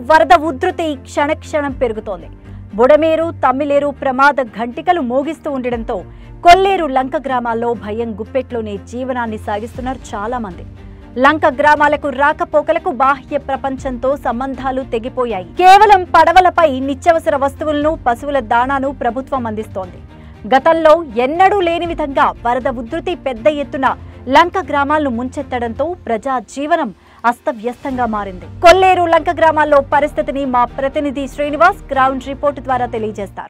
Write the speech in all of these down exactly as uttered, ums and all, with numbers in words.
వరద ఉధృతి క్షణక్షణం పెరుగుతోంది. బుడమేరు, తమ్మిలేరు ప్రమాద ఘంటికలు మోగిస్తూ ఉండడంతో కొల్లేరు, లంక గ్రామాల్లో భయం గుప్పెట్లోనే జీవనాన్ని సాగిస్తున్నారు చాలా మంది. లంక గ్రామాలకు రాకపోకలకు బాహ్య ప్రపంచంతో సంబంధాలు తెగిపోయాయి. కేవలం పడవలపై నిత్యావసర వస్తువులను, పశువుల దాణాను ప్రభుత్వం అందిస్తోంది. గతంలో ఎన్నడూ లేని విధంగా వరద ఉధృతి పెద్ద ఎత్తున లంక గ్రామాలను ముంచెత్తడంతో ప్రజా జీవనం అస్తవ్యస్తంగా మారింది. కొల్లేరు, లంక గ్రామాల్లో పరిస్థితిని మా ప్రతినిధి శ్రీనివాస్ గ్రౌండ్ రిపోర్ట్ ద్వారా తెలియజేస్తారు.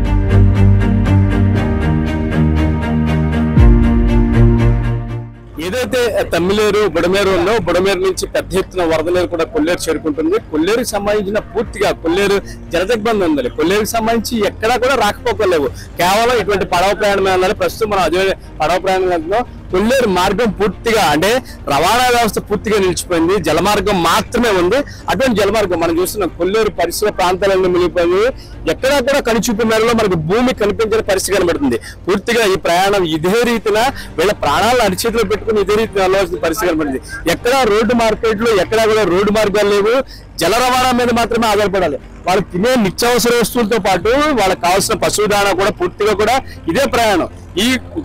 ఏదైతే తమ్మిలేరు, బుడమేరు ఉందో బుడమేరు నుంచి పెద్ద ఎత్తున వరద నీరు కూడా కొల్లేరు చేరుకుంటుంది. కొల్లేరుకి సంబంధించిన పూర్తిగా కొల్లేరు జలదిగ్బంధం ఉంది. కొల్లేరుకి సంబంధించి ఎక్కడా కూడా రాకపోకలేవు. కేవలం ఇటువంటి పడవ ప్రయాణమే ఉండాలి. ప్రస్తుతం మనం అదే పడవ ప్రయాణంలో కొల్లేరు మార్గం పూర్తిగా అంటే రవాణా వ్యవస్థ పూర్తిగా నిలిచిపోయింది. జలమార్గం మాత్రమే ఉంది. అటువంటి జలమార్గం మనం చూస్తున్నాం. కొల్లేరు పరిసర ప్రాంతాలన్నీ మునిగిపోయింది. ఎక్కడా కూడా కనుచూపు మేరలో మనకు భూమి కనిపించిన పరిస్థితి కనబడుతుంది. పూర్తిగా ఈ ప్రయాణం ఇదే రీతిన వీళ్ళ ప్రాణాలను అరిచేతిలో పెట్టుకుని ఇదే రీతిన వెళ్ళవలసిన పరిస్థితి కనబడుతుంది. ఎక్కడా రోడ్డు మార్కెట్లు, ఎక్కడా కూడా రోడ్డు మార్గాలు లేవు. జల రవాణా మీద మాత్రమే ఆధారపడాలి. వాళ్ళు తినే నిత్యావసర వస్తువులతో పాటు వాళ్ళకి కావాల్సిన పశువు దాణా కూడా పూర్తిగా కూడా ఇదే ప్రయాణం. ఈ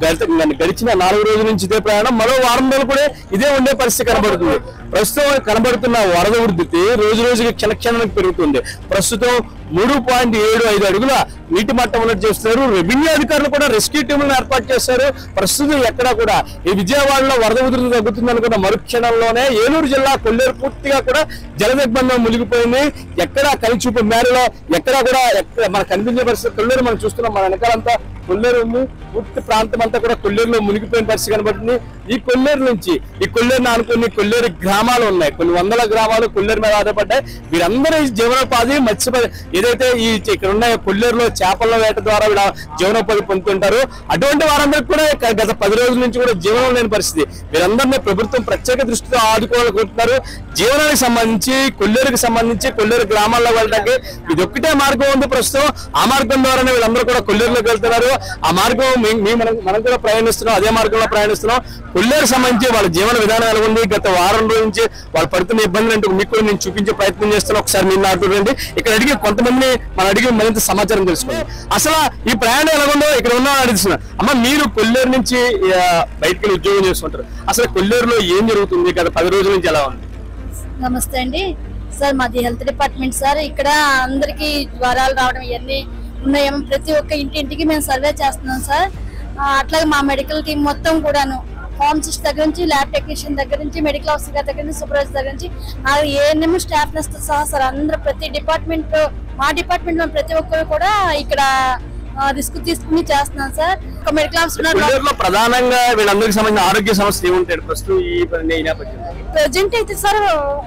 గడిచిన నాలుగు రోజుల నుంచి ఇదే ప్రయాణం. మరో వారం రోజులు కూడా ఇదే ఉండే పరిస్థితి కనబడుతుంది. ప్రస్తుతం కనబడుతున్న వరద ఉధృతి రోజు రోజుకి క్షణక్షణానికి పెరుగుతుంది. ప్రస్తుతం మూడు పాయింట్ ఏడు ఐదు అడుగుల నీటి మట్టం ఉన్నట్టు చేస్తున్నారు. రెవెన్యూ అధికారులు కూడా రెస్క్యూ టీములను ఏర్పాటు చేశారు. ప్రస్తుతం ఎక్కడా కూడా ఈ విజయవాడలో వరద ఉధృతి తగ్గుతుంది అనుకున్న మరుక్షణంలోనే ఏలూరు జిల్లా కొల్లేరు పూర్తిగా కూడా జలదిగ్బంధం మునిగిపోయింది. ఎక్కడా కనిచూపు మేరలో ఎక్కడా కూడా మనకు కనిపించే పరిస్థితి కొల్లేరు మనం చూస్తున్నాం. మన వెనకాలంతా కొల్లేరు ఉంది. పూర్తి ప్రాంతం అంతా కూడా కొల్లేరులో మునిగిపోయిన పరిస్థితి కనబడుతుంది. ఈ కొల్లేరు నుంచి ఈ కొల్లేరుని ఆనుకుని కొల్లేరు గ్రామాలు ఉన్నాయి. కొన్ని వందల గ్రామాలు కొల్లేరు మీద ఆధారపడ్డాయి. వీరందరూ జీవనోపాధి మత్స్య ఏదైతే ఈ ఇక్కడ ఉన్న కొల్లేరులో చేపల వేట ద్వారా వీళ్ళ జీవనోపాధి పొందుతుంటారు. అటువంటి వారందరికీ కూడా గత పది రోజుల నుంచి కూడా జీవనం లేని పరిస్థితి. వీరందరినీ ప్రభుత్వం ప్రత్యేక దృష్టితో ఆదుకోవాలనుకుంటున్నారు. జీవనానికి సంబంధించి కొల్లేరుకి సంబంధించి కొల్లేరు గ్రామాల్లో వెళ్ళడానికి ఇది ఒక్కటే మార్గం ఉంది ప్రస్తుతం. ఆ మార్గం ద్వారానే వీళ్ళందరూ కూడా కొల్లేరులోకి వెళ్తున్నారు. ఆ మార్గం మనం మనం కూడా ప్రయాణిస్తున్నాం. అదే మార్గంలో ప్రయాణిస్తున్నాం. కొల్లేరు సంబంధించి వాళ్ళ జీవన విధానం ఎలా ఉంది, గత వారం రోజు నుంచి వాళ్ళు పడుతున్న ఇబ్బందులు అంటే మీకు కూడా నేను చూపించే ప్రయత్నం చేస్తున్నాను. ఒకసారి మీరు నాకు చూడండి. ఇక్కడ అడిగి కొంతమంది మనం అడిగి మరింత సమాచారం తెలుసుకోండి. అసలు ఈ ప్రయాణం ఎలా ఉందో ఇక్కడ ఉన్న అడుగుతున్నా. అమ్మ, మీరు కొల్లేరు నుంచి బయటకు ఉద్యోగం చేస్తుంటారు. అసలు కొల్లేరులో ఏం జరుగుతుంది? గత పది రోజుల నుంచి ఎలా ఉంది? నమస్తే అండి సార్, మాది హెల్త్ డిపార్ట్మెంట్ సార్. ఇక్కడ అందరికి జ్వరాలు రావడం ఇవన్నీ ఉన్నాయేమో. ప్రతి ఒక్క ఇంటింటికి మేము సర్వే చేస్తున్నాం సార్. అట్లాగే మా మెడికల్ టీం మొత్తం కూడాను ఫార్మసిస్ట్ దగ్గర నుంచి, ల్యాబ్ టెక్నీషియన్ దగ్గర నుంచి, మెడికల్ ఆఫీసర్ దగ్గర నుంచి, సూపర్వైజర్ దగ్గర నుంచి, ఏఎన్ఎం స్టాఫ్ నర్స్ సహా సార్ అందరూ ప్రతి డిపార్ట్మెంట్ మా డిపార్ట్మెంట్ లో ప్రతి ఒక్కరు కూడా ఇక్కడ రిస్క్ తీసుకుని చేస్తున్నాం సార్. ఒక మెడికల్ ఆఫీసర్ ప్రధానంగా వీళ్ళందరికి సంబంధించిన ఆరోగ్య సమస్యలు ఏముంటాయి ప్రస్తుతం ఈ ప్రజెంట్ అయితే సార్?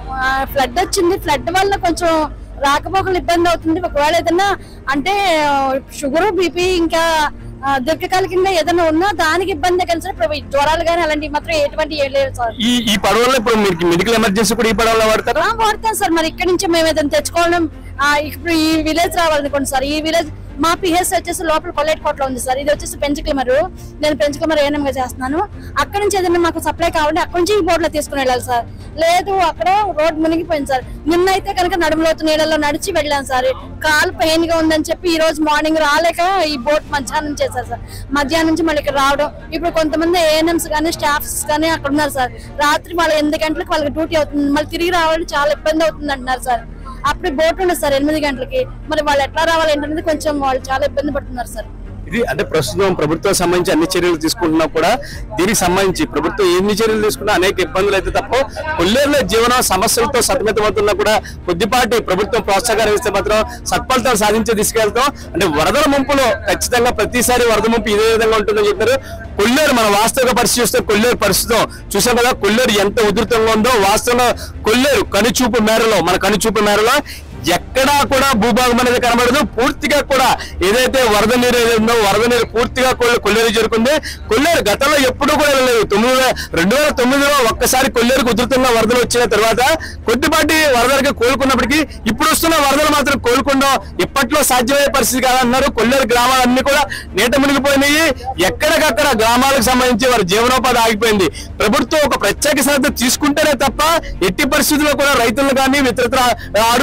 ఫ్లడ్ వచ్చింది. ఫ్లడ్ వల్ల కొంచెం రాకపోకలు ఇబ్బంది అవుతుంది. ఒకవేళ ఏదన్నా అంటే షుగర్, బీపీ, ఇంకా దీర్ఘకాలికంగా ఏదైనా ఉన్నా దానికి ఇబ్బంది కలిసి జ్వరాలు కానీ అలాంటివి మాత్రం ఎటువంటి లేదు సార్. ఈ పడవలో ఇప్పుడు మీకు మెడికల్ ఎమర్జెన్సీ కూడా ఈ పడవలో వాడతారా? వాడతాం సార్. మరి ఇక్కడ నుంచి మేము ఏదైనా తెచ్చుకోవడం, ఇప్పుడు ఈ విలేజ్ రావాలనుకోండి సార్. ఈ విలేజ్ మా పిహెచ్ వచ్చేసి లోపల కొల్లేటికోటలో ఉంది సార్. ఇది వచ్చేసి పెంచుక్లిమరు. నేను పెంచుక్లిమర్ ఏఎన్ఎం గా చేస్తున్నాను. అక్కడ నుంచి ఏదైనా మాకు సప్లై కావాలంటే అక్కడ నుంచి ఈ బోట్ లో తీసుకుని వెళ్ళాలి సార్. లేదు అక్కడ రోడ్ మునిగిపోయింది సార్. నిన్న అయితే కనుక నడుములోతు నీళ్ళలో నడిచి వెళ్ళాను సార్. కాలు పెయిన్ గా ఉందని చెప్పి ఈ రోజు మార్నింగ్ రాలేక ఈ బోట్ మధ్యాహ్నం చేశారు సార్. మధ్యాహ్నం నుంచి మళ్ళీ ఇక్కడ రావడం. ఇప్పుడు కొంతమంది ఏఎన్ఎంస్ కానీ స్టాఫ్స్ కానీ అక్కడ ఉన్నారు సార్. రాత్రి వాళ్ళ ఎనిమిది గంటలకు వాళ్ళకి డ్యూటీ అవుతుంది. మళ్ళీ తిరిగి రావాలని చాలా ఇబ్బంది అవుతుంది అంటున్నారు సార్. అప్పుడు బోట్ ఉండదు సార్ ఎనిమిది గంటలకి. మరి వాళ్ళు ఎట్లా రావాలి ఏంటనేది కొంచెం వాళ్ళు చాలా ఇబ్బంది పడుతున్నారు సార్. ఇది అంటే ప్రస్తుతం ప్రభుత్వం సంబంధించి అన్ని చర్యలు తీసుకుంటున్నా కూడా దీనికి సంబంధించి ప్రభుత్వం ఎన్ని చర్యలు తీసుకున్నా అనేక ఇబ్బందులు అయితే తప్ప కొల్లేరులో జీవన సమస్యలతో సతమతమవుతున్నా కూడా కొద్దిపాటి ప్రభుత్వం ప్రోత్సాహం ఇస్తే మాత్రం సత్ఫలితాలు సాధించే తీసుకెళ్తాం. అంటే వరదల ముంపులో ఖచ్చితంగా ప్రతిసారి వరద ముంపు ఇదే విధంగా ఉంటుందని చెప్పారు. కొల్లేరు మన వాస్తవిక పరిస్థితి చూస్తే కొల్లేరు పరిస్థితం చూసాం కదా. కొల్లేరు ఎంత ఉధృతంగా ఉందో వాస్తవంగా కొల్లేరు కనుచూపు మేరలో మన కనుచూపు మేరలో ఎక్కడా కూడా భూభాగం అనేది కనబడదు. పూర్తిగా కూడా ఏదైతే వరద నీరు ఏదైందో వరద నీరు పూర్తిగా కొల్లేరు చేరుకుంది. కొల్లేరు గతంలో ఎప్పుడు కూడా వెళ్ళలేదు. తొమ్మిది వేల రెండు వేల తొమ్మిదిలో ఒక్కసారి కొల్లేరుకు ఉధృతంగా వరదలు వచ్చిన తర్వాత కొద్దిపాటి వరదలకి కోలుకున్నప్పటికీ ఇప్పుడు వస్తున్న వరదలు మాత్రం కోలుకుండా ఇప్పట్లో సాధ్యమయ్యే పరిస్థితి కాదన్నారు. కొల్లేరు గ్రామాలన్నీ కూడా నీట మునిగిపోయినాయి. ఎక్కడికక్కడ గ్రామాలకు సంబంధించి వారి జీవనోపాధి ఆగిపోయింది. ప్రభుత్వం ఒక ప్రత్యేక శ్రద్ధ తీసుకుంటేనే తప్ప ఎట్టి పరిస్థితుల్లో కూడా రైతులు కానీ ఇతరత్ర ఆడుకునే అవకాశం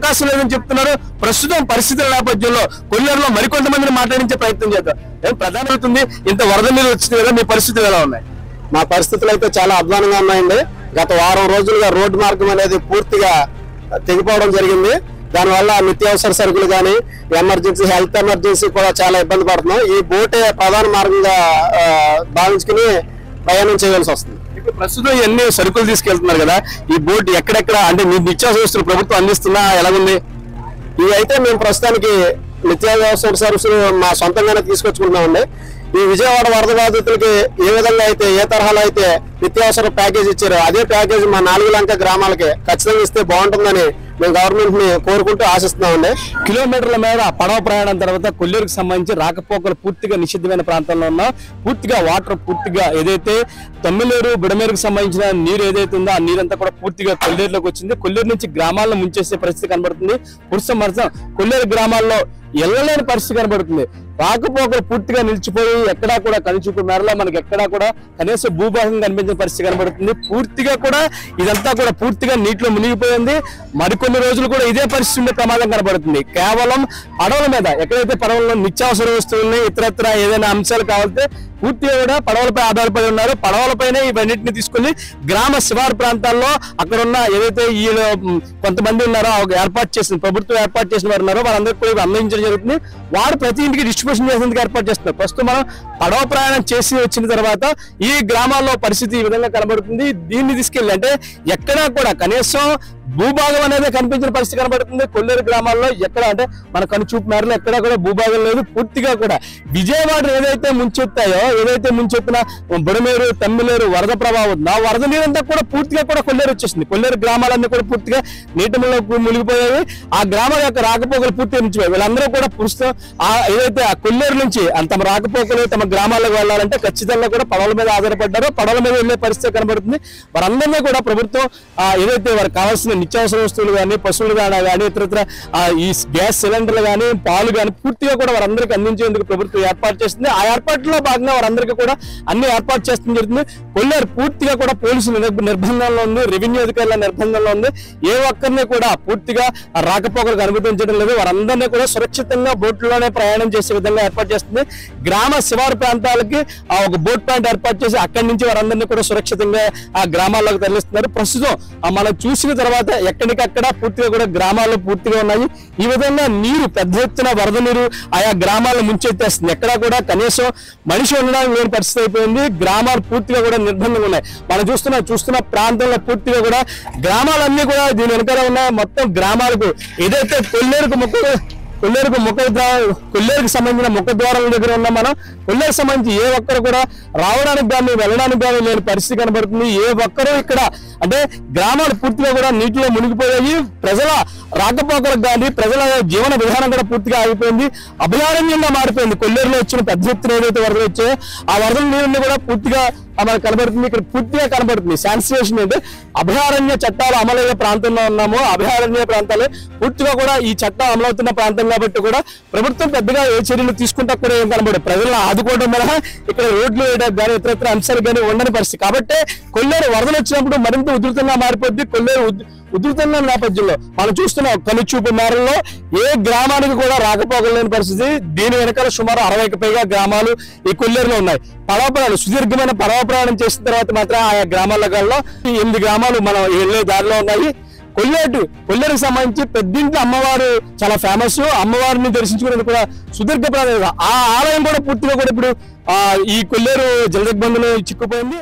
అవకాశం లేదని చెప్తున్నారు. ప్రస్తుతం పరిస్థితుల నేపథ్యంలో కొల్లేరులో మరికొంతమందిని మాట్లాడించే ప్రయత్నం చేద్దాం. ఏం ప్రధానం అవుతుంది, ఇంత వరద నీళ్ళు వచ్చింది కదా, మీ పరిస్థితులు ఎలా ఉన్నాయి? మా పరిస్థితులు అయితే చాలా అధ్వానంగా ఉన్నాయండి. గత వారం రోజులుగా రోడ్డు మార్గం అనేది పూర్తిగా తెగిపోవడం జరిగింది. దానివల్ల నిత్యావసర సరుకులు కానీ ఎమర్జెన్సీ హెల్త్ ఎమర్జెన్సీ కూడా చాలా ఇబ్బంది పడుతున్నాం. ఈ బోటే ప్రధాన మార్గంగా భావించుకుని ప్రయాణం చేయాల్సి వస్తుంది. ఇప్పుడు ప్రస్తుతం ఎన్ని సరుకులు తీసుకెళ్తున్నారు కదా, ఈ బోట్ ఎక్కడెక్కడ అంటే మీ నిత్యావసర వస్తువులు ప్రభుత్వం అందిస్తున్నా ఎలాగుంది? ఇవి అయితే మేము ప్రస్తుతానికి నిత్యావసర సరుకులు మా సొంతంగానే తీసుకొచ్చుకుంటున్నామండి. ఈ విజయవాడ వరద బాధితులకి ఏ విధంగా అయితే ఏ తరహాలో అయితే నిత్యావసర ప్యాకేజ్ ఇచ్చారో అదే ప్యాకేజ్ మా నాలుగు లంక గ్రామాలకి ఖచ్చితంగా ఇస్తే బాగుంటుందని మేము గవర్నమెంట్ ని కోరుకుంటూ ఆశిస్తున్నామండి. కిలోమీటర్ల మేర పడవ ప్రయాణం తర్వాత కొల్లేరుకు సంబంధించి రాకపోకలు పూర్తిగా నిషిద్ధమైన ప్రాంతంలో ఉన్నా పూర్తిగా వాటర్ పూర్తిగా ఏదైతే తొమ్మిలేరు బుడమేరుకు సంబంధించిన నీరు ఏదైతే ఉందో ఆ నీరంతా కూడా పూర్తిగా కొల్లేరులోకి వచ్చింది. కొల్లేరు నుంచి గ్రామాలను ముంచేసే పరిస్థితి కనబడుతుంది. పురుషం మరసం కొల్లేరు గ్రామాల్లో ఎల్లలేని పరిస్థితి కనబడుతుంది. రాకపోకలు పూర్తిగా నిలిచిపోయి ఎక్కడా కూడా కనుచూపు మేరలో మనకి ఎక్కడా కూడా కనీసం భూభాగం కనిపించిన పరిస్థితి కనబడుతుంది. పూర్తిగా కూడా ఇదంతా కూడా పూర్తిగా నీటిలో మునిగిపోయింది. మరికొన్ని రోజులు కూడా ఇదే పరిస్థితి ఉండే ప్రమాదం కనబడుతుంది. కేవలం పడవల మీద ఎక్కడైతే పడవల్లో నిత్యావసర వస్తువుల్ని ఇతరత్ర ఏదైనా అంశాలు కావాలంటే పూర్తిగా కూడా పడవలపై ఆధారపడి ఉన్నారు. పడవలపైనే ఇవన్నింటిని తీసుకుని గ్రామ శివారు ప్రాంతాల్లో అక్కడ ఉన్న ఏదైతే ఈ కొంతమంది ఉన్నారో ఏర్పాటు చేసిన ప్రభుత్వం ఏర్పాటు చేసిన వారు ఉన్నారో వారందరికీ కూడా అందించడం జరుగుతుంది. వారు ప్రతి ఇంటికి డిస్ట్రిబ్యూషన్ చేసేందుకు ఏర్పాటు చేస్తున్నారు. ప్రస్తుతం మనం పడవ ప్రయాణం చేసి వచ్చిన తర్వాత ఈ గ్రామాల్లో పరిస్థితి ఈ విధంగా కనబడుతుంది. దీన్ని తీసుకెళ్ళి అంటే ఎక్కడా కూడా కనీసం భూభాగం అనేది కనిపించిన పరిస్థితి కనబడుతుంది. కొల్లేరు గ్రామాల్లో ఎక్కడ అంటే మన కనుచూపు మేరలో ఎక్కడా కూడా భూభాగం లేదు. పూర్తిగా కూడా విజయవాడ ఏదైతే ముంచెత్తాయో ఏదైతే ముంచెత్తిన బుడమేరు తమ్మిలేరు వరద ప్రభావం ఉందో ఆ వరద నీరంతా కూడా పూర్తిగా కూడా కొల్లేరు వచ్చేసింది. కొల్లేరు గ్రామాలన్నీ కూడా పూర్తిగా నీటిలో మునిగిపోయాయి. ఆ గ్రామాల యొక్క రాకపోకలు పూర్తిగా నిలిచిపోయాయి. వీళ్ళందరూ కూడా పురుషులు ఆ ఏదైతే ఆ కొల్లేరు నుంచి తమ రాకపోకలు తమ గ్రామాలకు వెళ్ళాలంటే ఖచ్చితంగా కూడా పడవల మీద ఆధారపడ్డారో పడవల మీద వెళ్ళే పరిస్థితి కనబడుతుంది. వారందరినీ కూడా ప్రభుత్వం ఏదైతే వారికి కావాల్సిన నిత్యావసర వస్తువులు కానీ పశువులు కానీ కానీ ఇతరత్ర ఈ గ్యాస్ సిలిండర్లు కానీ పాలు కానీ పూర్తిగా కూడా వారందరికీ అందించేందుకు ప్రభుత్వం ఏర్పాటు చేస్తుంది. ఆ ఏర్పాటులో భాగంగా వారందరికీ కూడా అన్ని ఏర్పాటు చేస్తుంది జరుగుతుంది. కొల్లేరు పూర్తిగా కూడా పోలీసుల నిర్బంధంలో ఉంది, రెవెన్యూ అధికారుల నిర్బంధంలో ఉంది. ఏ ఒక్కరిని కూడా పూర్తిగా రాకపోకలకు అనుమతించడం లేదు. వారందరినీ కూడా సురక్షితంగా బోట్లోనే ప్రయాణం చేసే విధంగా ఏర్పాటు చేస్తుంది. గ్రామ శివారు ప్రాంతాలకి ఆ ఒక బోట్ పాయింట్ ఏర్పాటు చేసి అక్కడి నుంచి వారందరినీ కూడా సురక్షితంగా ఆ గ్రామాల్లోకి తరలిస్తున్నారు. ప్రస్తుతం మనం చూసిన తర్వాత ఎక్కడికక్కడ పూర్తిగా కూడా గ్రామాల్లో పూర్తిగా ఉన్నాయి. ఈ విధంగా నీరు పెద్ద ఎత్తున వరద నీరు ఆయా గ్రామాలను ముంచెత్తేస్తుంది. ఎక్కడా కూడా కనీసం మనిషి ఉండడానికి లేని పరిస్థితి అయిపోయింది. గ్రామాలు పూర్తిగా కూడా నిర్బంధంగా ఉన్నాయి. మనం చూస్తున్న చూస్తున్న ప్రాంతంలో పూర్తిగా కూడా గ్రామాలన్నీ కూడా దీని వెనకాల ఉన్నాయి. మొత్తం గ్రామాలకు ఏదైతే కొల్లేరుకు ముక్క కొల్లేరుకు ముఖ కొల్లేరుకు సంబంధించిన ముఖ ద్వారాల దగ్గర ఉన్న మనం కొల్లేరుకు సంబంధించి ఏ ఒక్కరు కూడా రావడానికి కానీ వెళ్ళడానికి కానీ లేని పరిస్థితి కనబడుతుంది. ఏ ఒక్కరూ ఇక్కడ అంటే గ్రామాలు పూర్తిగా కూడా నీటిలో మునిగిపోయాయి. ప్రజల రాకపోకలకు కానీ ప్రజల జీవన విధానం కూడా పూర్తిగా ఆగిపోయింది. అభయారణ్యంగా మారిపోయింది. కొల్లేరులో వచ్చిన పెద్ద ఎత్తున ఏదైతే వరదలు వచ్చాయో ఆ వరదల నీరుని కూడా పూర్తిగా మనకు కనబడుతుంది. ఇక్కడ పూర్తిగా కనబడుతుంది శాన్సియేషన్ అంటే అభయారణ్య చట్టాలు అమలయ్యే ప్రాంతంలో ఉన్నాము. అభయారణ్య ప్రాంతాలు పూర్తిగా కూడా ఈ చట్టం అమలవుతున్న ప్రాంతం కాబట్టి కూడా ప్రభుత్వం పెద్దగా ఏ చర్యలు తీసుకుంటా కూడా ఏం కనబడదు. ప్రజలను ఆదుకోవడం వల్ల ఇక్కడ రోడ్లు వేయడానికి కానీ ఇతర అంశాలు కానీ ఉండని పరిస్థితి కాబట్టి కొల్లేరు వరదలు వచ్చినప్పుడు మరింత ఉధృతంగా మారిపోద్ది. కొల్లేరు ఉధృతంగా నేపథ్యంలో మనం చూస్తున్న కనుచూపు మేరల్లో ఏ గ్రామానికి కూడా రాకపోకలేని పరిస్థితి. దీని వెనకాల సుమారు అరవైకి పైగా గ్రామాలు ఈ కొల్లేరులో ఉన్నాయి. పడవ ప్రయాణం సుదీర్ఘమైన పడవ ప్రయాణం చేసిన తర్వాత మాత్రం ఆయా గ్రామాలలో ఎనిమిది గ్రామాలు మనం వెళ్ళే దారిలో ఉన్నాయి. కొల్లేరు కొల్లేరుకు సంబంధించి పెద్దింటి అమ్మవారు చాలా ఫేమస్. అమ్మవారిని దర్శించుకునేందుకు కూడా సుదీర్ఘ ప్రయాణం. ఆ ఆలయం కూడా పూర్తిగా కూడా ఇప్పుడు ఆ ఈ కొల్లేరు జలదిగ్బంధంలో చిక్కుపోయింది.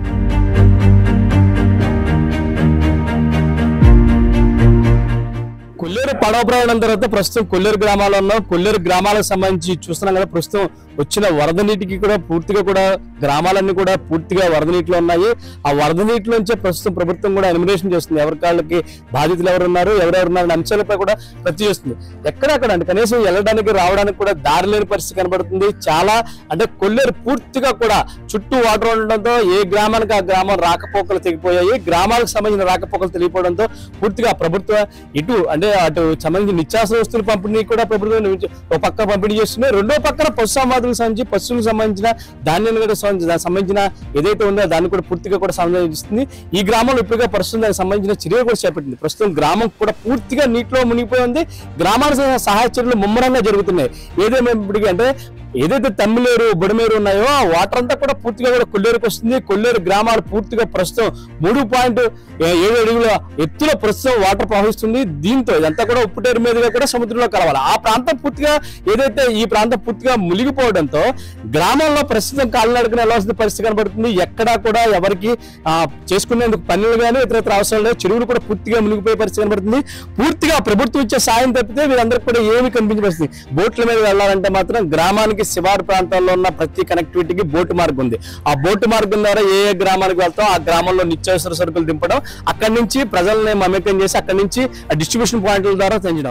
కొల్లేరు పడవ ప్రయాణం తర్వాత ప్రస్తుతం కొల్లేరు గ్రామాల్లో ఉన్నాం. కొల్లేరు గ్రామాలకు సంబంధించి చూస్తున్నాం కదా, ప్రస్తుతం వచ్చిన వరద నీటికి కూడా పూర్తిగా కూడా గ్రామాలన్నీ కూడా పూర్తిగా వరద నీటిలో ఉన్నాయి. ఆ వరద నీటిలోంచే ప్రస్తుతం ప్రభుత్వం కూడా ఎలిమినేషన్ చేస్తుంది. ఎవరి కాళ్ళకి బాధితులు ఎవరు ఉన్నారు ఎవరెవరు ఉన్నారు అంశాలపై కూడా ప్రతి చేస్తుంది. ఎక్కడక్కడ అంటే కనీసం వెళ్ళడానికి రావడానికి కూడా దారి లేని పరిస్థితి కనబడుతుంది. చాలా అంటే కొల్లేరు పూర్తిగా కూడా చుట్టూ వాటర్ ఉండడంతో ఏ గ్రామానికి ఆ గ్రామం రాకపోకలు తెగిపోయాయి. గ్రామాలకు సంబంధించిన రాకపోకలు తెలియపోవడంతో పూర్తిగా ప్రభుత్వం ఇటు అంటే అటు సంబంధించిన నిత్యావసర వస్తువుల పంపిణీ కూడా ప్రభుత్వం ఒక పక్క పంపిణీ చేస్తుంది. రెండో పక్కన పశు సంవర్ధక జాతులకు సంబంధించి పశువులకు సంబంధించిన ధాన్యాన్ని కూడా సంబంధించిన ఏదైతే ఉందో దాన్ని కూడా పూర్తిగా కూడా సంబంధిస్తుంది. ఈ గ్రామంలో ఇప్పటికే ప్రస్తుతం దానికి సంబంధించిన చర్యలు కూడా చేపట్టింది. ప్రస్తుతం గ్రామం కూడా పూర్తిగా నీటిలో మునిగిపోయి ఉంది. గ్రామానికి సహాయ చర్యలు ముమ్మరంగా జరుగుతున్నాయి. ఏదేమైనప్పటికీ అంటే ఏదైతే తమ్మిలేరు బుడమేరు ఉన్నాయో ఆ వాటర్ అంతా కూడా పూర్తిగా కూడా కొల్లేరుకు వస్తుంది. కొల్లేరు గ్రామాలు పూర్తిగా ప్రస్తుతం మూడు పాయింట్ ఏడు అడుగుల ఎత్తులో ప్రస్తుతం వాటర్ ప్రవహిస్తుంది. దీంతో ఇదంతా కూడా ఉప్పుటేరు మీదుగా కూడా సముద్రంలో కలవాలి. ఆ ప్రాంతం పూర్తిగా ఏదైతే ఈ ప్రాంతం పూర్తిగా మునిగిపోవడంతో గ్రామంలో ప్రస్తుతం కాలినడకన వెళ్ళాల్సిన పరిస్థితి కనబడుతుంది. ఎక్కడా కూడా ఎవరికి ఆ చేసుకునేందుకు పనులు కానీ ఇతర అవసరం లేదు. చెరువులు కూడా పూర్తిగా మునిగిపోయే పరిస్థితి కనబడుతుంది. పూర్తిగా ప్రభుత్వం ఇచ్చే సాయం తప్పితే వీరందరికీ కూడా ఏమి కనిపించే పరిస్థితి. బోట్ల మీద వెళ్ళాలంటే మాత్రం గ్రామానికి శివారు ప్రాంతాల్లో ఉన్న ప్రతి కనెక్టివిటీకి బోటు మార్గం ఉంది. ఆ బోటు మార్గం ద్వారా ఏ ఏ గ్రామానికి వెళ్తాం ఆ గ్రామంలో నిత్యావసర సరుకులు దింపడం, అక్కడి నుంచి ప్రజల్ని మమేకం చేసి అక్కడి నుంచి డిస్ట్రిబ్యూషన్ పాయింట్ల ద్వారా పెంచడం.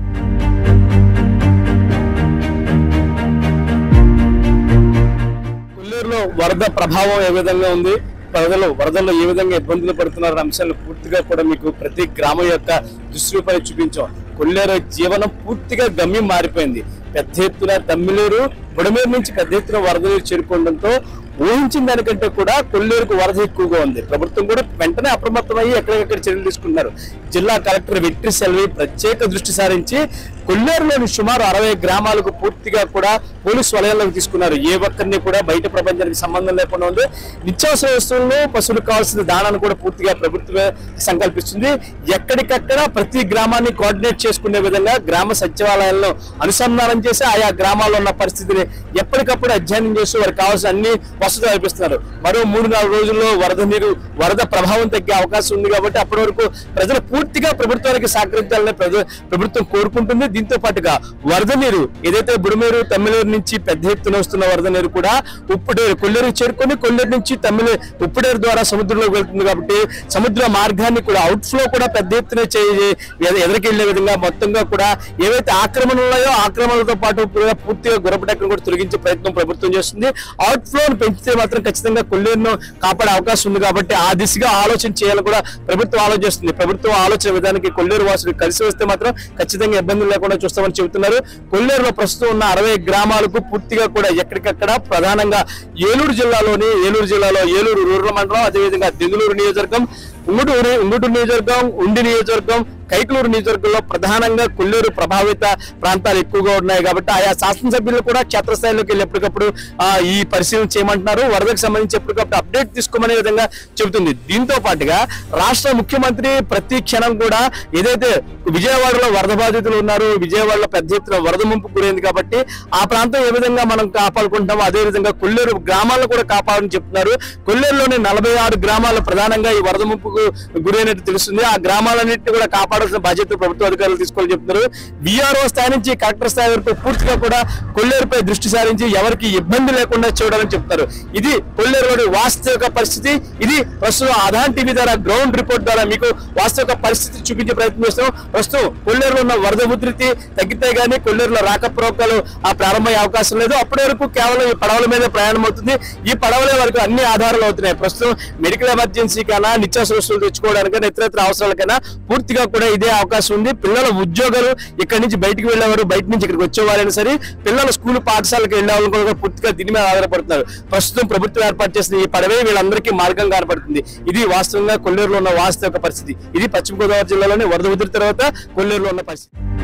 కొల్లేరులో వరద ప్రభావం ఏ విధంగా ఉంది, ప్రజలు వరదల్లో ఏ విధంగా ఇబ్బందులు పడుతున్నారు అంశాలను పూర్తిగా కూడా మీకు ప్రతి గ్రామం యొక్క దృష్టిపై చూపించాం. కొల్లేరు జీవనం పూర్తిగా గమ్యం మారిపోయింది. పెద్ద ఎత్తున తమ్మిలేరు బుడమేరు నుంచి పెద్ద ఎత్తున వరద నీరు చేరుకోవడంతో ఊహించిన దానికంటే కూడా కొల్లేరుకు వరద ఎక్కువగా ఉంది. ప్రభుత్వం కూడా వెంటనే అప్రమత్తమయ్యి ఎక్కడికెక్కడ చర్యలు తీసుకున్నారు. జిల్లా కలెక్టర్ వెట్రి సెల్వి ప్రత్యేక దృష్టి సారించి కొల్లేరులోని సుమారు అరవై గ్రామాలకు పూర్తిగా కూడా పోలీసు వలయంలోకి తీసుకున్నారు. ఏ ఒక్కరిని కూడా బయట ప్రపంచానికి సంబంధం లేకుండా ఉంది. నిత్యావసర వస్తువులను పశువులకు కావాల్సిన దానాన్ని కూడా పూర్తిగా ప్రభుత్వమే సంకల్పిస్తుంది. ఎక్కడికక్కడ ప్రతి గ్రామాన్ని కోఆర్డినేట్ చేసుకునే విధంగా గ్రామ సచివాలయాలను అనుసంధానం చేసి ఆయా గ్రామాల్లో ఉన్న పరిస్థితిని ఎప్పటికప్పుడు అధ్యయనం చేస్తూ వారికి కావాల్సిన అన్ని వసతులు కల్పిస్తున్నారు. మరో మూడు నాలుగు రోజుల్లో వరద నీరు వరద ప్రభావం తగ్గే అవకాశం ఉంది కాబట్టి అప్పటి వరకు ప్రజలు పూర్తిగా ప్రభుత్వానికి సహకరించాలని ప్రభుత్వం కోరుకుంటుంది. దీంతో పాటుగా వరద నీరు ఏదైతే బుడమేరు తమ్మిలేరు నుంచి పెద్ద ఎత్తున వస్తున్న వరద నీరు కూడా ఉప్పుడేరు కొల్లేరు చేరుకొని కొల్లేరు నుంచి తమ్మిలే ఉప్పుడేరు ద్వారా సముద్రంలోకి వెళ్తుంది కాబట్టి సముద్ర మార్గాన్ని కూడా అవుట్ ఫ్లో కూడా పెద్ద ఎత్తున ఎదురుకెళ్లే విధంగా మొత్తంగా కూడా ఏవైతే ఆక్రమణలు ఉన్నాయో ఆక్రమణలతో పాటు పూర్తిగా గురపటెక్కను కూడా తొలగించే ప్రయత్నం ప్రభుత్వం చేస్తుంది. అవుట్ ఫ్లోను పెంచితే మాత్రం ఖచ్చితంగా కొల్లేరును కాపాడే అవకాశం ఉంది కాబట్టి ఆ దిశగా ఆలోచన చేయాలని కూడా ప్రభుత్వం ఆలోచిస్తుంది. ప్రభుత్వం ఆలోచన విధానానికి కొల్లేరు వాసులు కలిసి వస్తే మాత్రం ఖచ్చితంగా ఇబ్బందులు లేకుండా చూస్తామని చెబుతున్నారు. కొల్లేరులో ప్రస్తుతం ఉన్న అరవై గ్రామాలకు పూర్తిగా కూడా ఎక్కడికక్కడ ప్రధానంగా ఏలూరు జిల్లాలోని ఏలూరు జిల్లాలో ఏలూరు రూరల్ మండలం, అదేవిధంగా దెందులూరు నియోజకవర్గం, ఉంగుటూరు ఉంగుటూరు నియోజకవర్గం, ఉండి నియోజకవర్గం, కైకలూరు నియోజకవర్గంలో ప్రధానంగా కొల్లేరు ప్రభావిత ప్రాంతాలు ఎక్కువగా ఉన్నాయి కాబట్టి ఆయా శాసనసభ్యులు కూడా క్షేత్రస్థాయిలోకి వెళ్ళి ఎప్పటికప్పుడు ఈ పరిశీలన చేయమంటున్నారు. వరదకు సంబంధించి ఎప్పటికప్పుడు అప్డేట్ తీసుకోమనే విధంగా చెబుతుంది. దీంతో పాటుగా రాష్ట్ర ముఖ్యమంత్రి ప్రతి క్షణం కూడా ఏదైతే విజయవాడలో వరద బాధితులు ఉన్నారు, విజయవాడలో పెద్ద ఎత్తున వరద ముంపు గురైంది కాబట్టి ఆ ప్రాంతం ఏ విధంగా మనం కాపాడుకుంటామో అదే విధంగా కొల్లేరు గ్రామాలను కూడా కాపాడని చెప్తున్నారు. కొల్లేరులోని నలభై ఆరు గ్రామాలు ప్రధానంగా ఈ వరద ముంపుకు గురైనట్టు తెలుస్తుంది. ఆ గ్రామాలన్నింటినీ కూడా కాపాడాల్సిన బాధ్యత ప్రభుత్వ అధికారులు తీసుకోవాలని చెప్తున్నారు. విఆర్ఓ స్థాయి నుంచి కలెక్టర్ స్థాయి వరకు పూర్తిగా కూడా కొల్లేరుపై దృష్టి సారించి ఎవరికి ఇబ్బంది లేకుండా చూడాలని చెప్తారు. ఇది కొల్లేరులోని వాస్తవిక పరిస్థితి. ఇది ప్రస్తుతం ఆధార్ టీవీ ద్వారా గ్రౌండ్ రిపోర్ట్ ద్వారా మీకు వాస్తవిక పరిస్థితి చూపించే ప్రయత్నం చేస్తాం. ప్రస్తుతం కొల్లేరులో ఉన్న వరద ఉధృతి తగ్గితే గానీ కొల్లేరులో రాకపోకలు ఆ ప్రారంభమయ్యే అవకాశం లేదు. అప్పటి వరకు కేవలం ఈ పడవల మీద ప్రయాణం అవుతుంది. ఈ పడవల వరకు అన్ని ఆధారాలు అవుతున్నాయి. ప్రస్తుతం మెడికల్ ఎమర్జెన్సీ కన్నా నిత్యావసర వస్తువులు తెచ్చుకోవడానికైనా ఇతరత్ర అవసరాలకైనా పూర్తిగా కూడా ఇదే అవకాశం ఉంది. పిల్లల ఉద్యోగాలు ఇక్కడి నుంచి బయటకు వెళ్ళేవారు, బయట నుంచి ఇక్కడికి వచ్చేవారైనా సరే పిల్లల స్కూల్ పాఠశాలకు వెళ్ళేవాళ్ళు కూడా పూర్తిగా దీని మీద ఆధారపడుతున్నారు. ప్రస్తుతం ప్రభుత్వం ఏర్పాటు చేసిన ఈ పడవే వీళ్ళందరికీ మార్గం కనపడుతుంది. ఇది వాస్తవంగా కొల్లేరులో ఉన్న వాస్తవిక పరిస్థితి. ఇది పశ్చిమ గోదావరి జిల్లాలోని వరద ఉధృతి తర్వాత కొల్లేరులో ఉన్న పరిస్థితి.